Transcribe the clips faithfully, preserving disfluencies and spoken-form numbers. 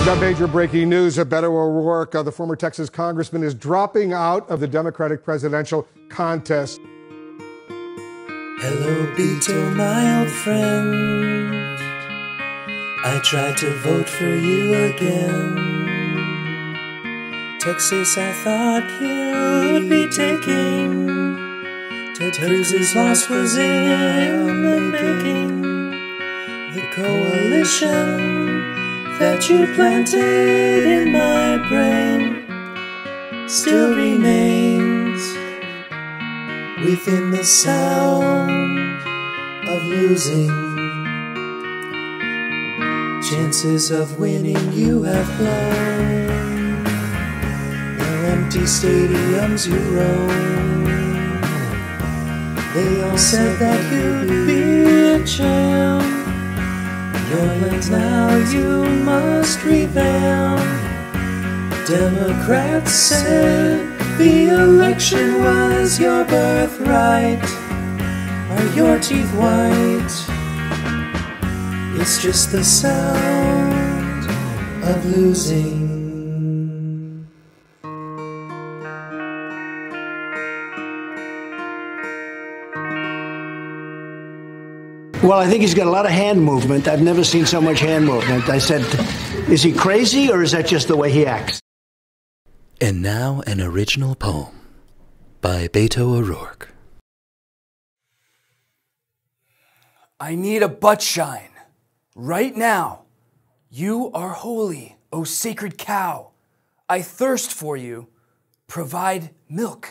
got major breaking news. Beto O'Rourke, uh, the former Texas congressman, is dropping out of the Democratic presidential contest. Hello, Beto, my old friend. I tried to vote for you again. Texas, I thought you'd be taking. Texas' loss was in the making. The coalition that you planted in my brain still remains within the sound of losing. Chances of winning you have blown. Your empty stadiums you roam. They all said that you'd be a champ. Your lands now you must revamp. Democrats said the election was your birthright. Are your teeth white? It's just the sound of losing. Well, I think he's got a lot of hand movement. I've never seen so much hand movement. I said, is he crazy or is that just the way he acts? And now an original poem by Beto O'Rourke. I need a butt shine. Right now. You are holy, O sacred cow. I thirst for you. Provide milk.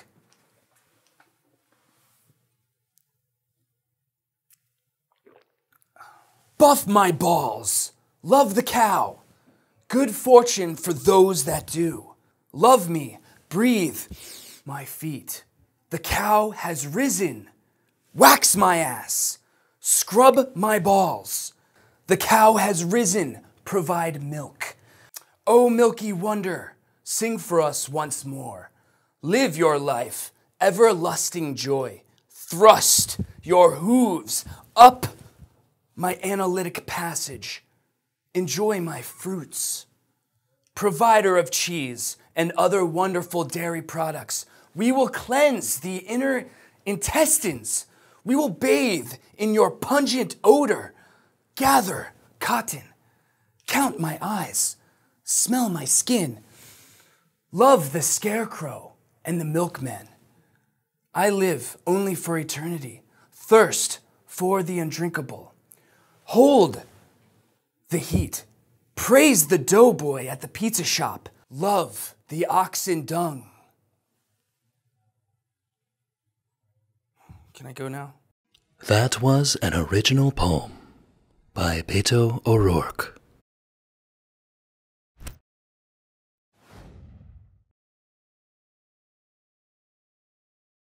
Buff my balls. Love the cow. Good fortune for those that do. Love me. Breathe my feet. The cow has risen. Wax my ass. Scrub my balls. The cow has risen. Provide milk. O milky wonder, sing for us once more. Live your life, ever-lusting joy. Thrust your hooves up my analytic passage. Enjoy my fruits. Provider of cheese and other wonderful dairy products, we will cleanse the inner intestines. We will bathe in your pungent odor. Gather cotton. Count my eyes. Smell my skin. Love the scarecrow and the milkman. I live only for eternity. Thirst for the undrinkable. Hold the heat. Praise the doughboy at the pizza shop. Love the oxen dung. Can I go now? That was an original poem by Beto O'Rourke.